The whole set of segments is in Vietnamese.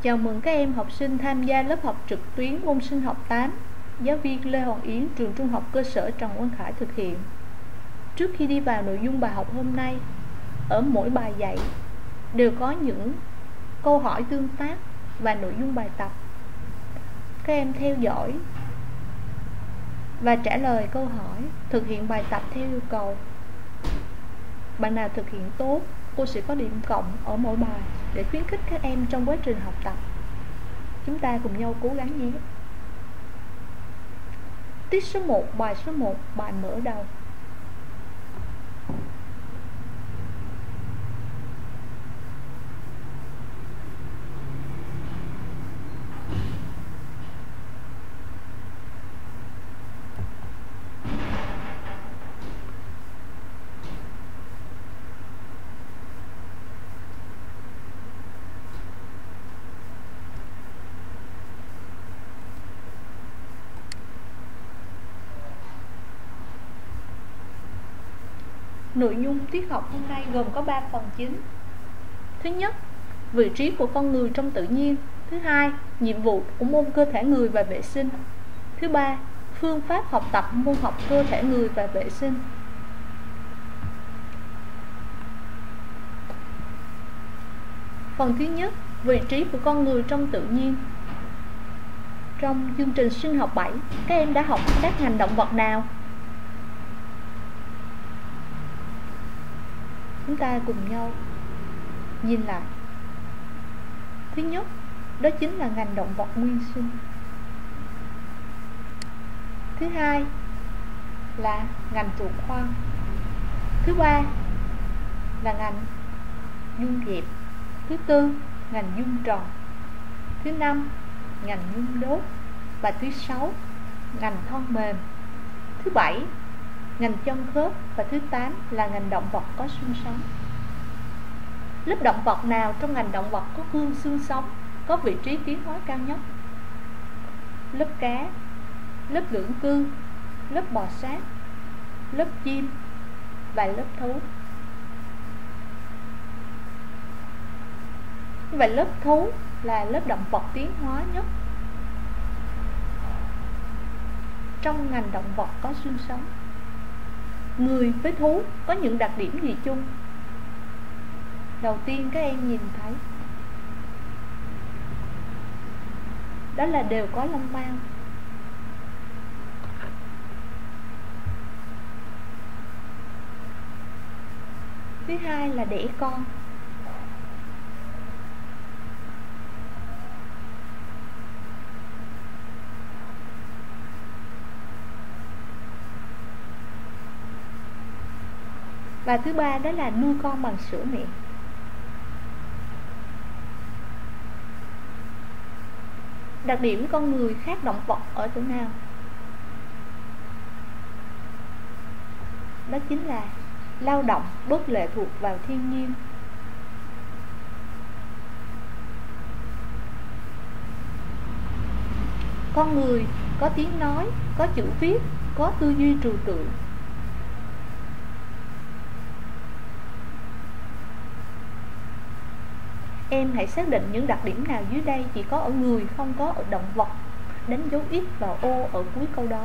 Chào mừng các em học sinh tham gia lớp học trực tuyến môn sinh học 8. Giáo viên Lê Hoàng Yến, trường trung học cơ sở Trần Quang Khải thực hiện. Trước khi đi vào nội dung bài học hôm nay, ở mỗi bài dạy đều có những câu hỏi tương tác và nội dung bài tập. Các em theo dõi và trả lời câu hỏi, thực hiện bài tập theo yêu cầu. Bạn nào thực hiện tốt, cô sẽ có điểm cộng ở mỗi bài để khuyến khích các em trong quá trình học tập. Chúng ta cùng nhau cố gắng nhé. Tiết số 1, bài số 1, bài mở đầu. Nội dung tiết học hôm nay gồm có 3 phần chính. Thứ nhất, vị trí của con người trong tự nhiên. Thứ hai, nhiệm vụ của môn cơ thể người và vệ sinh. Thứ ba, phương pháp học tập môn học cơ thể người và vệ sinh. Phần thứ nhất, vị trí của con người trong tự nhiên. Trong chương trình sinh học 7, các em đã học các ngành động vật nào? Chúng ta cùng nhau nhìn lại. Thứ nhất, đó chính là ngành động vật nguyên sinh. Thứ hai là ngành trụ khoan. Thứ ba là ngành dung dẹp. Thứ tư, ngành dung tròn. Thứ năm, ngành dung đốt. Và thứ sáu, ngành thon mềm. Thứ bảy, ngành chân khớp. Và thứ 8 là ngành động vật có xương sống. Lớp động vật nào trong ngành động vật có gương xương sống, có vị trí tiến hóa cao nhất? Lớp cá, lớp lưỡng cư, lớp bò sát, lớp chim và lớp thú. Và lớp thú là lớp động vật tiến hóa nhất trong ngành động vật có xương sống. Người với thú có những đặc điểm gì chung? Đầu tiên các em nhìn thấy đó là đều có lông mao. Thứ hai là đẻ con. Và thứ ba đó là nuôi con bằng sữa mẹ. Đặc điểm con người khác động vật ở chỗ nào? Đó chính là lao động, bớt lệ thuộc vào thiên nhiên. Con người có tiếng nói, có chữ viết, có tư duy trừu tượng. Em hãy xác định những đặc điểm nào dưới đây chỉ có ở người, không có ở động vật. Đánh dấu X vào ô ở cuối câu đó.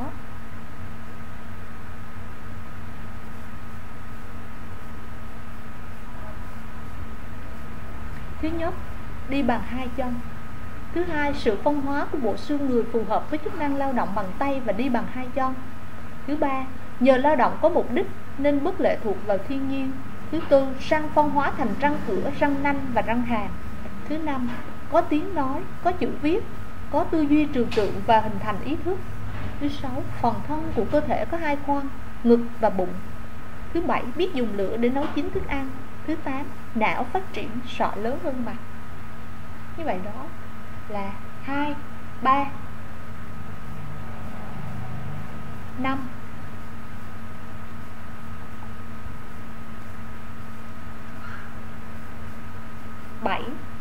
Thứ nhất, đi bằng hai chân. Thứ hai, sự phân hóa của bộ xương người phù hợp với chức năng lao động bằng tay và đi bằng hai chân. Thứ ba, nhờ lao động có mục đích nên bất lệ thuộc vào thiên nhiên. Thứ tư, răng phân hóa thành răng cửa, răng nanh và răng hàm. Thứ năm, có tiếng nói, có chữ viết, có tư duy trừu tượng và hình thành ý thức. Thứ sáu, phần thân của cơ thể có hai khoang, ngực và bụng. Thứ bảy, biết dùng lửa để nấu chín thức ăn. Thứ 8, não phát triển, sọ lớn hơn mặt. Như vậy đó là 2, 3, 5, 7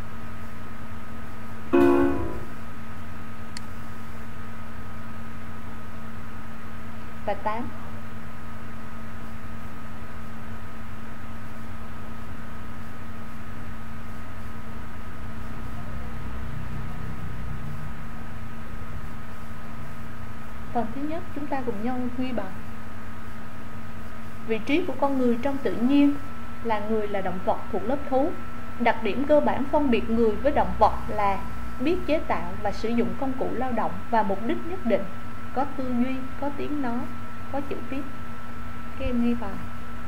và 8. Phần thứ nhất chúng ta cùng nhau ghi bằng. Vị trí của con người trong tự nhiên là người là động vật thuộc lớp thú. Đặc điểm cơ bản phân biệt người với động vật là biết chế tạo và sử dụng công cụ lao động và mục đích nhất định, có tư duy, có tiếng nói, có chữ viết. Các em ghi vào.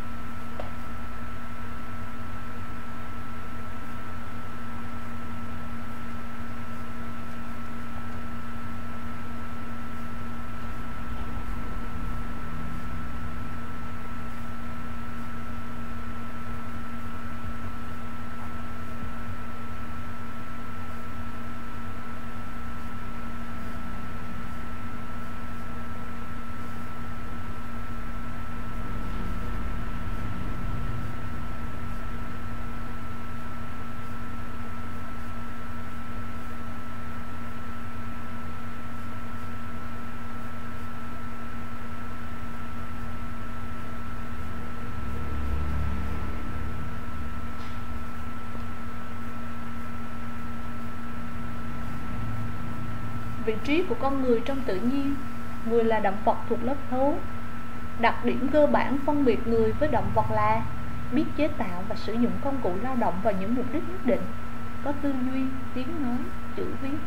Vị trí của con người trong tự nhiên, người là động vật thuộc lớp thú. Đặc điểm cơ bản phân biệt người với động vật là biết chế tạo và sử dụng công cụ lao động vào những mục đích nhất định, có tư duy, tiếng nói, chữ viết.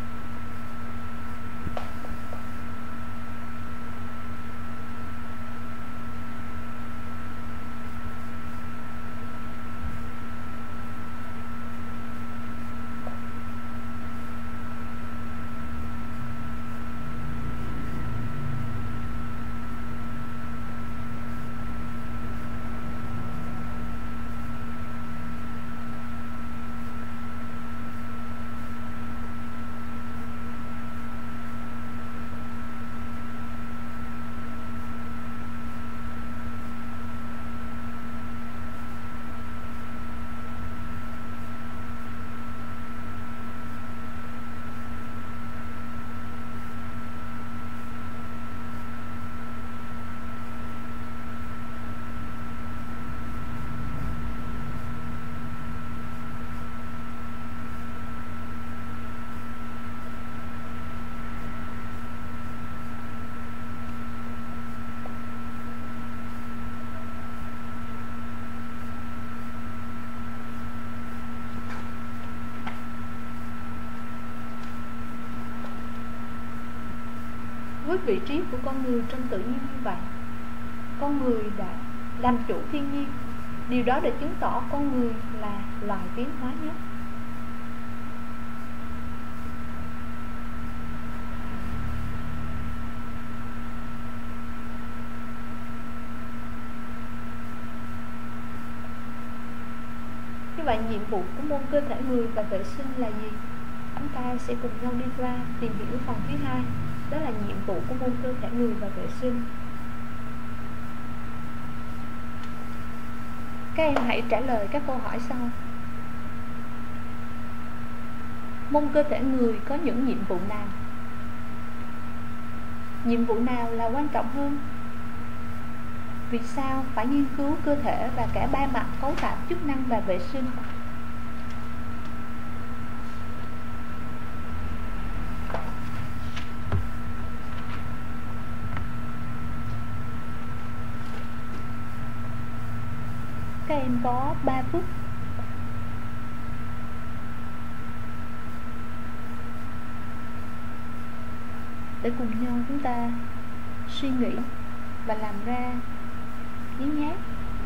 Với vị trí của con người trong tự nhiên như vậy, con người đã làm chủ thiên nhiên. Điều đó đã chứng tỏ con người là loài tiến hóa nhất. Như vậy nhiệm vụ của môn cơ thể người và vệ sinh là gì? Chúng ta sẽ cùng nhau đi qua tìm hiểu phần thứ hai. Đó là nhiệm vụ của môn cơ thể người và vệ sinh. Các em hãy trả lời các câu hỏi sau. Môn cơ thể người có những nhiệm vụ nào? Nhiệm vụ nào là quan trọng hơn? Vì sao phải nghiên cứu cơ thể và cả ba mặt cấu tạo, chức năng và vệ sinh? Các em có 3 phút để cùng nhau chúng ta suy nghĩ và làm ra nhí nhát.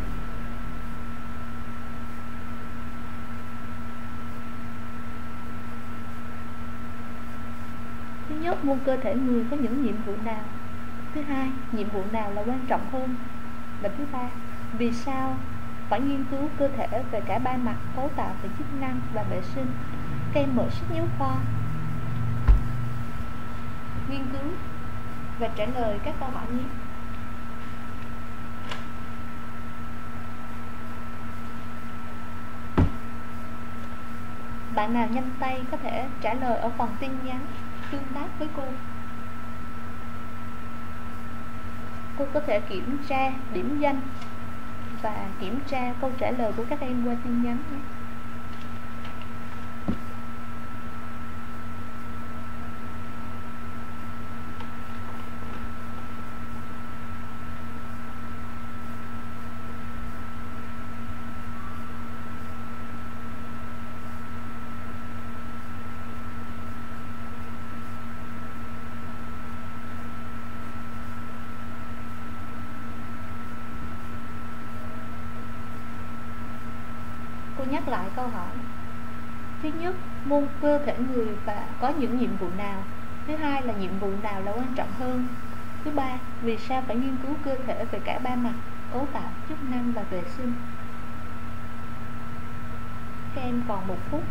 Thứ nhất, môn cơ thể người có những nhiệm vụ nào? Thứ hai, nhiệm vụ nào là quan trọng hơn? Và thứ ba, vì sao phải nghiên cứu cơ thể về cả ba mặt cấu tạo và chức năng và vệ sinh? Các em mở sách giáo khoa, nghiên cứu và trả lời các câu hỏi nhé. Bạn nào nhanh tay có thể trả lời ở phần tin nhắn tương tác với cô. Cô có thể kiểm tra điểm danh và kiểm tra câu trả lời của các em qua tin nhắn nhé. nhắc lại câu hỏi. Thứ nhất, môn cơ thể người và có những nhiệm vụ nào? Thứ hai là nhiệm vụ nào là quan trọng hơn? Thứ ba, vì sao phải nghiên cứu cơ thể về cả ba mặt, cấu tạo, chức năng và vệ sinh? Các em còn 1 phút.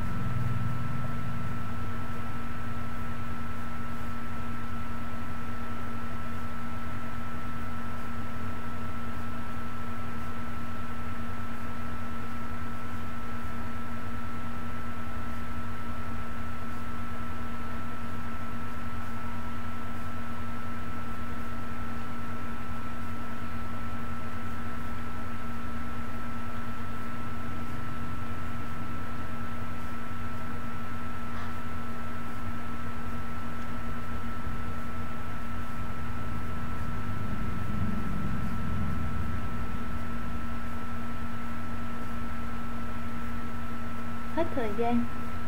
Hết thời gian.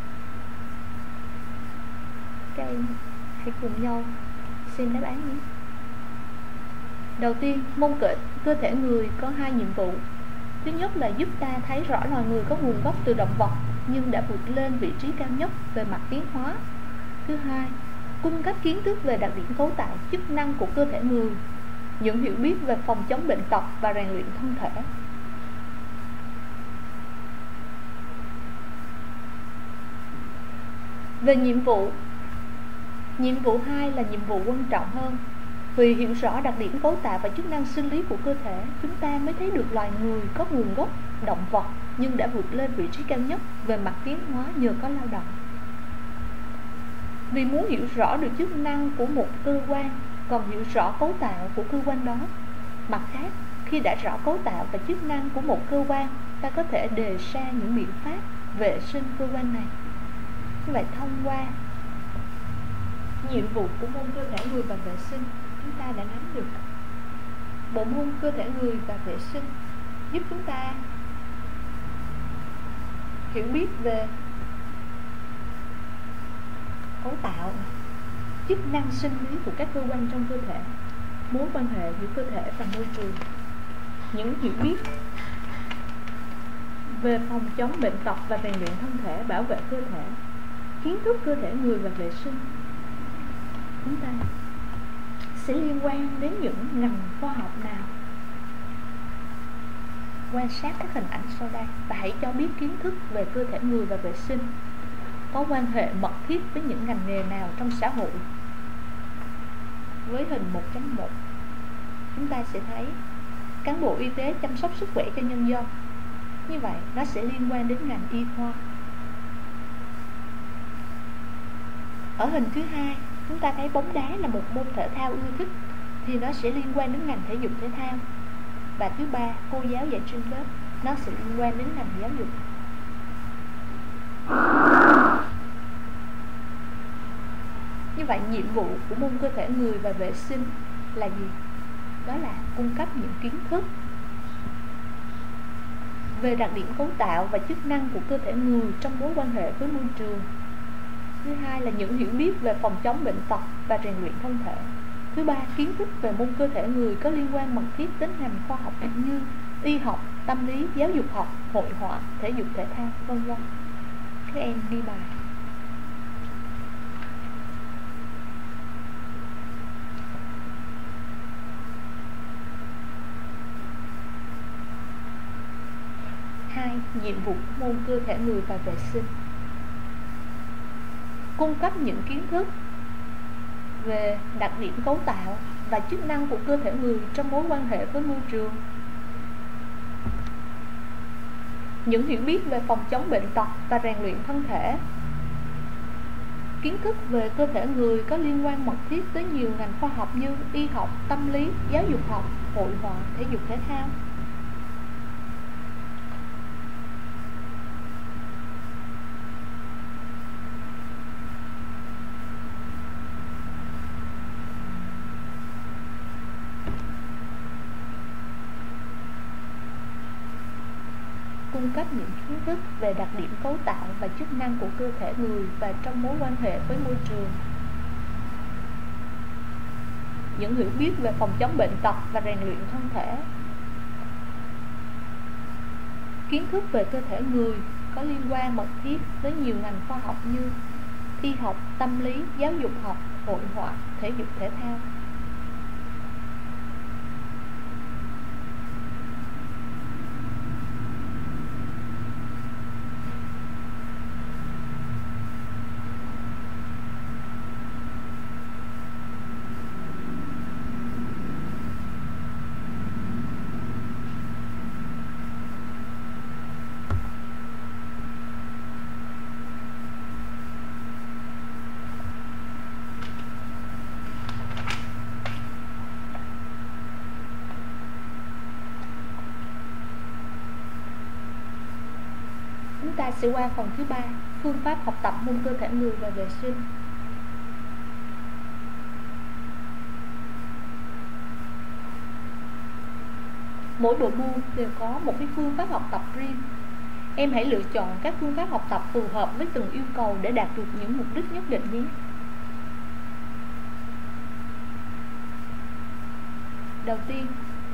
Các em hãy cùng nhau xem đáp án nhé. Đầu tiên, môn cơ thể người có 2 nhiệm vụ. Thứ nhất là giúp ta thấy rõ loài người có nguồn gốc từ động vật nhưng đã vượt lên vị trí cao nhất về mặt tiến hóa. Thứ hai, cung cấp kiến thức về đặc điểm cấu tạo, chức năng của cơ thể người, những hiểu biết về phòng chống bệnh tật và rèn luyện thân thể. Về nhiệm vụ 2 là nhiệm vụ quan trọng hơn. Vì hiểu rõ đặc điểm cấu tạo và chức năng sinh lý của cơ thể, chúng ta mới thấy được loài người có nguồn gốc động vật nhưng đã vượt lên vị trí cao nhất về mặt tiến hóa nhờ có lao động. Vì muốn hiểu rõ được chức năng của một cơ quan, còn hiểu rõ cấu tạo của cơ quan đó. Mặt khác, khi đã rõ cấu tạo và chức năng của một cơ quan, ta có thể đề ra những biện pháp vệ sinh cơ quan này. Như vậy, thông qua nhiệm vụ của môn cơ thể người và vệ sinh, chúng ta đã nắm được bộ môn cơ thể người và vệ sinh giúp chúng ta hiểu biết về cấu tạo, chức năng sinh lý của các cơ quan trong cơ thể, mối quan hệ giữa cơ thể và môi trường, những hiểu biết về phòng chống bệnh tật và rèn luyện thân thể, bảo vệ cơ thể, kiến thức cơ thể người và vệ sinh. Chúng ta sẽ liên quan đến những ngành khoa học nào? Quan sát các hình ảnh sau đây và hãy cho biết kiến thức về cơ thể người và vệ sinh có quan hệ mật thiết với những ngành nghề nào trong xã hội. Với hình 1.1, chúng ta sẽ thấy cán bộ y tế chăm sóc sức khỏe cho nhân dân. Như vậy, nó sẽ liên quan đến ngành y khoa. Ở hình thứ 2, chúng ta thấy bóng đá là một môn thể thao ưa thích, thì nó sẽ liên quan đến ngành thể dục thể thao. Và thứ 3, cô giáo dạy trên lớp, nó sẽ liên quan đến ngành giáo dục. Như vậy, nhiệm vụ của môn cơ thể người và vệ sinh là gì? Đó là cung cấp những kiến thức về đặc điểm cấu tạo và chức năng của cơ thể người trong mối quan hệ với môi trường. Thứ hai là những hiểu biết về phòng chống bệnh tật và rèn luyện thân thể. Thứ ba, kiến thức về môn cơ thể người có liên quan mật thiết đến ngành khoa học như y học, tâm lý, giáo dục học, hội họa, thể dục thể thao, vân vân. Các em ghi bài. Nhiệm vụ môn cơ thể người và vệ sinh: cung cấp những kiến thức về đặc điểm cấu tạo và chức năng của cơ thể người trong mối quan hệ với môi trường, những hiểu biết về phòng chống bệnh tật và rèn luyện thân thể, kiến thức về cơ thể người có liên quan mật thiết tới nhiều ngành khoa học như y học, tâm lý, giáo dục học, hội họa, thể dục thể thao. Cung cấp những kiến thức về đặc điểm cấu tạo và chức năng của cơ thể người và trong mối quan hệ với môi trường, những hiểu biết về phòng chống bệnh tật và rèn luyện thân thể, kiến thức về cơ thể người có liên quan mật thiết với nhiều ngành khoa học như y học, tâm lý, giáo dục học, hội họa, thể dục thể thao. Chúng ta sẽ qua phần thứ 3, phương pháp học tập môn cơ thể người và vệ sinh. Mỗi bộ môn đều có một cái phương pháp học tập riêng. Em hãy lựa chọn các phương pháp học tập phù hợp với từng yêu cầu để đạt được những mục đích nhất định nhé. Đầu tiên,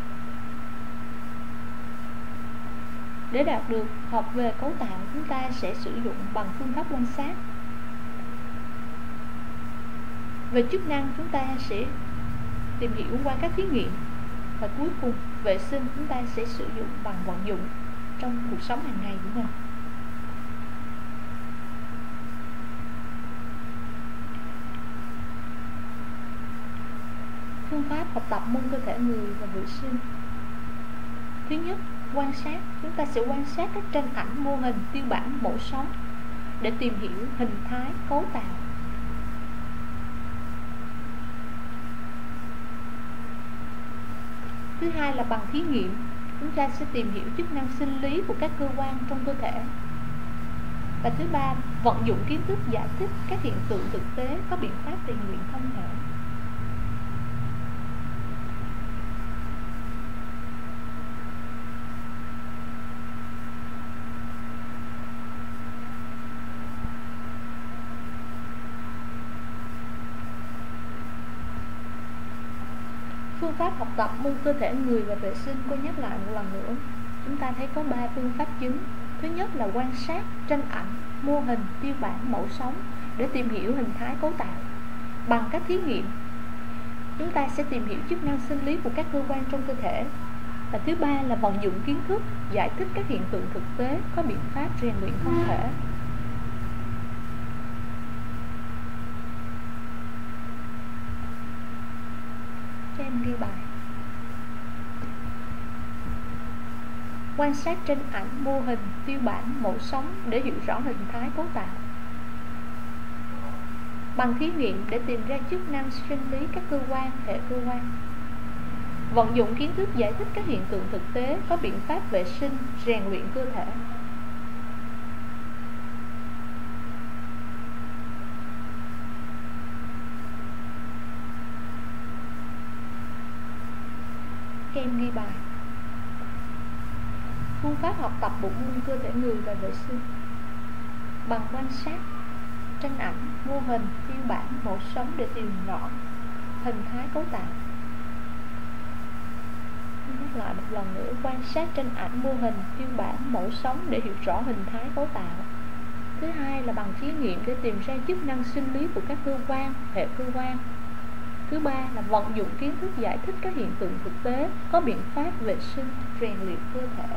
để đạt được học về cấu tạo, chúng ta sẽ sử dụng bằng phương pháp quan sát. Về chức năng, chúng ta sẽ tìm hiểu qua các thí nghiệm. Và cuối cùng, vệ sinh chúng ta sẽ sử dụng bằng vận dụng trong cuộc sống hàng ngày của mình. Phương pháp học tập môn cơ thể người và vệ sinh. Thứ nhất, quan sát. Chúng ta sẽ quan sát các tranh ảnh, mô hình, tiêu bản, mẫu sống để tìm hiểu hình thái, cấu tạo. Thứ hai là bằng thí nghiệm. Chúng ta sẽ tìm hiểu chức năng sinh lý của các cơ quan trong cơ thể. Và thứ ba, vận dụng kiến thức giải thích các hiện tượng thực tế, có biện pháp rèn luyện thân thể. Phương pháp học tập môn cơ thể người và vệ sinh, cô nhắc lại một lần nữa. Chúng ta thấy có 3 phương pháp chính. Thứ nhất là quan sát, tranh ảnh, mô hình, tiêu bản, mẫu sống để tìm hiểu hình thái, cấu tạo. Bằng các thí nghiệm, chúng ta sẽ tìm hiểu chức năng sinh lý của các cơ quan trong cơ thể. Và thứ ba là vận dụng kiến thức, giải thích các hiện tượng thực tế, có biện pháp rèn luyện thân thể. Cho em ghi bài. Quan sát tranh ảnh, mô hình, tiêu bản, mẫu sống để hiểu rõ hình thái, cấu tạo. Bằng thí nghiệm để tìm ra chức năng sinh lý các cơ quan, hệ cơ quan. Vận dụng kiến thức giải thích các hiện tượng thực tế, có biện pháp vệ sinh, rèn luyện cơ thể. Các em ghi bài. Phương pháp học tập bộ môn cơ thể người và vệ sinh. Bằng quan sát, tranh ảnh, mô hình, tiêu bản, mẫu sống để tìm rõ hình thái, cấu tạo. Nhắc lại một lần nữa, quan sát tranh ảnh, mô hình, tiêu bản, mẫu sống để hiểu rõ hình thái, cấu tạo. Thứ hai là bằng thí nghiệm để tìm ra chức năng sinh lý của các cơ quan, hệ cơ quan. Thứ ba là vận dụng kiến thức giải thích các hiện tượng thực tế, có biện pháp vệ sinh, rèn luyện cơ thể.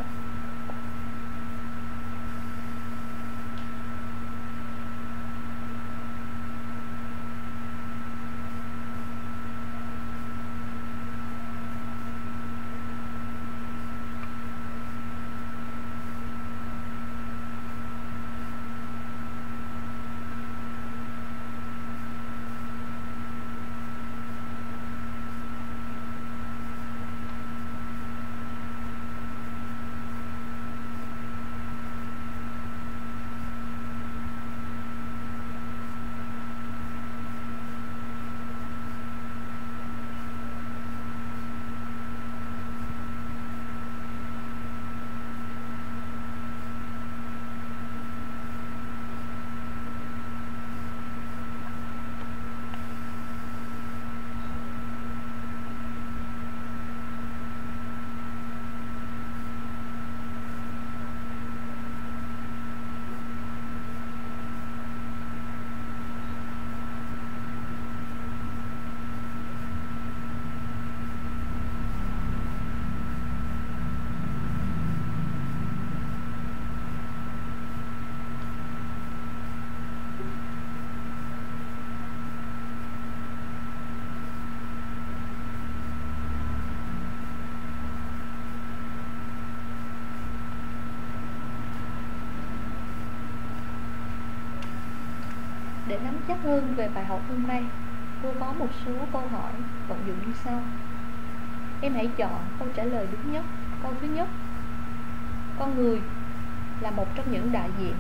Để nắm chắc hơn về bài học hôm nay, cô có một số câu hỏi vận dụng như sau. Em hãy chọn câu trả lời đúng nhất. Câu thứ nhất: con người là một trong những đại diện.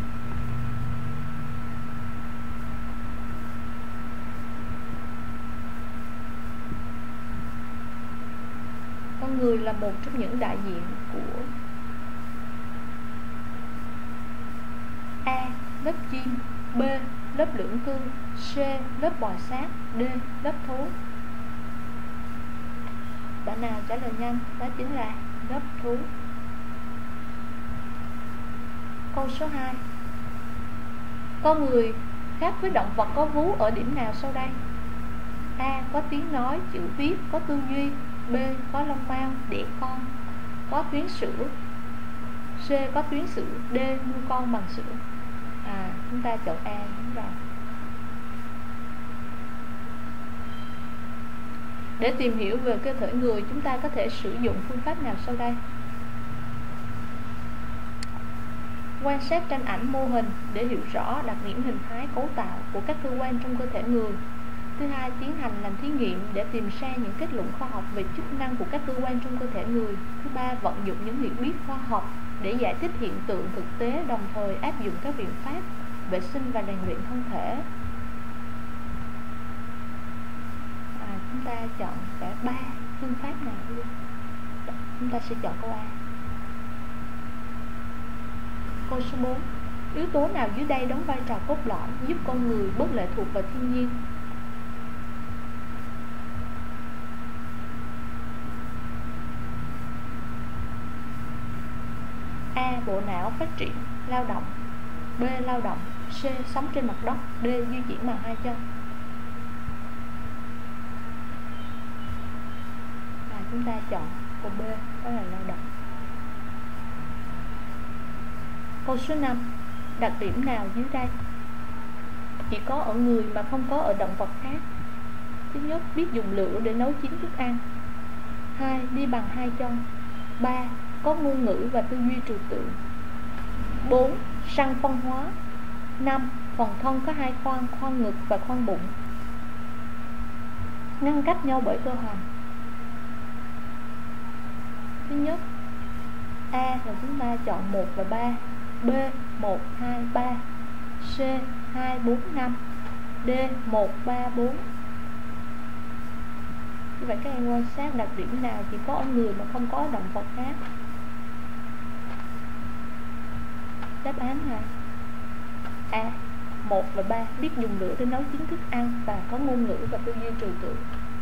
Con người là một trong những đại diện của A. Lớp chim, B. Lớp lưỡng cư, C. Lớp bò sát, D. Lớp thú. Bạn nào trả lời nhanh? Đó chính là lớp thú. Câu số 2: con người khác với động vật có vú ở điểm nào sau đây? A. Có tiếng nói, chữ viết, có tư duy. B. Có lông mao, đẻ con, có tuyến sữa. C. Có tuyến sữa. D. Nuôi con bằng sữa. Chúng ta chọn A đúng rồi. Để tìm hiểu về cơ thể người, chúng ta có thể sử dụng phương pháp nào sau đây? Quan sát tranh ảnh mô hình để hiểu rõ đặc điểm hình thái cấu tạo của các cơ quan trong cơ thể người. Thứ hai, tiến hành làm thí nghiệm để tìm ra những kết luận khoa học về chức năng của các cơ quan trong cơ thể người. Thứ ba, vận dụng những hiểu biết khoa học để giải thích hiện tượng thực tế, đồng thời áp dụng các biện pháp vệ sinh và rèn luyện thân thể. Chúng ta chọn cả 3 phương pháp nào luôn. Chúng ta sẽ chọn câu A. Câu số 4: yếu tố nào dưới đây đóng vai trò cốt lõi giúp con người bớt lệ thuộc vào thiên nhiên? A. Bộ não phát triển, lao động. B. Lao động. C. Sống trên mặt đất. D. Di chuyển bằng 2 chân. Chúng ta chọn câu B, đó là lao động. Câu số 5: đặc điểm nào dưới đây chỉ có ở người mà không có ở động vật khác? Thứ nhất, biết dùng lửa để nấu chín thức ăn. 2. Đi bằng 2 chân. 3. Có ngôn ngữ và tư duy trừu tượng. 4. Săn phân hóa. 5. Phần thân có 2 khoang, khoang ngực và khoang bụng, ngăn cách nhau bởi cơ hoành. Thứ nhất, A là chúng ta chọn 1 và 3, B 1, 2, 3, C 2, 4, 5, D 1, 3, 4. Như vậy các em quan sát đặc điểm nào chỉ có ở người mà không có ở động vật khác. Đáp án là A 1 và 3, biết dùng lửa để nấu chín thức ăn và có ngôn ngữ và tư duy trừu tượng.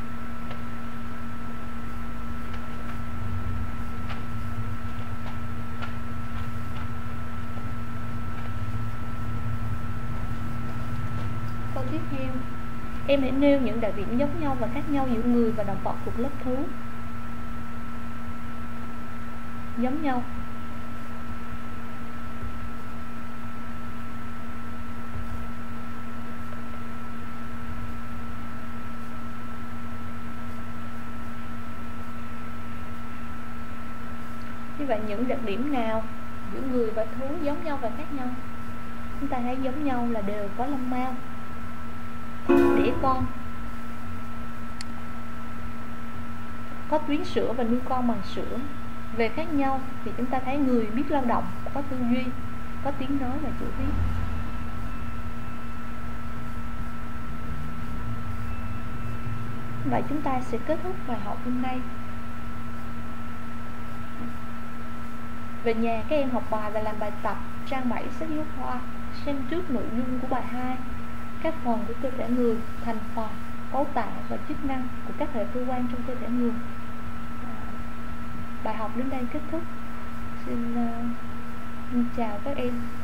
Câu tiếp theo, em hãy nêu những đặc điểm giống nhau và khác nhau giữa người và động vật thuộc lớp thú. Giống nhau. Như vậy những đặc điểm nào giữa người và thú giống nhau và khác nhau? Chúng ta thấy giống nhau là đều có lông mao, đẻ con, có tuyến sữa và nuôi con bằng sữa. Về khác nhau thì chúng ta thấy người biết lao động, có tư duy, có tiếng nói và chữ viết. Vậy chúng ta sẽ kết thúc bài học hôm nay. Về nhà các em học bài và làm bài tập trang 7 sách giáo khoa, xem trước nội dung của bài 2, các phần của cơ thể người, thành phần, cấu tạo và chức năng của các hệ cơ quan trong cơ thể người. Bài học đến đây kết thúc. Xin chào các em.